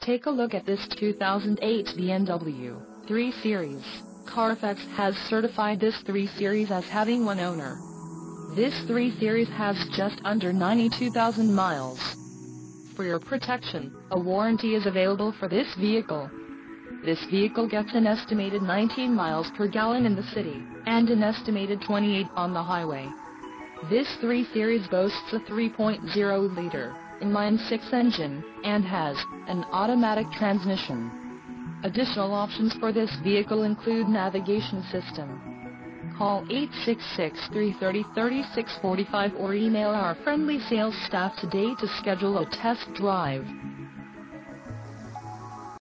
take a look at this 2008 BMW 3 Series. Carfax has certified this 3 Series as having one owner. This 3 Series has just under 92,000 miles. For your protection, a warranty is available for this vehicle. This vehicle gets an estimated 19 miles per gallon in the city, and an estimated 28 on the highway. This 3 Series boasts a 3.0-liter inline-six engine, and has an automatic transmission. Additional options for this vehicle include navigation system. Call 866-330-3645 or email our friendly sales staff today to schedule a test drive.